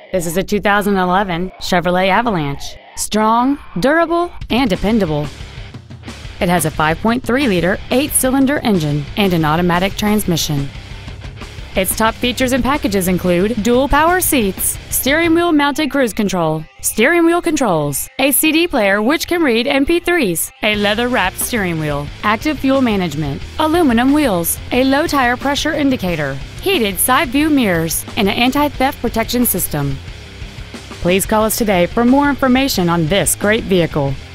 This is a 2011 Chevrolet Avalanche. Strong, durable, and dependable. It has a 5.3-liter, 8-cylinder engine and an automatic transmission. Its top features and packages include dual power seats, steering wheel mounted cruise control, steering wheel controls, a CD player which can read MP3s, a leather-wrapped steering wheel, active fuel management, aluminum wheels, a low tire pressure indicator, heated side view mirrors, and an anti-theft protection system. Please call us today for more information on this great vehicle.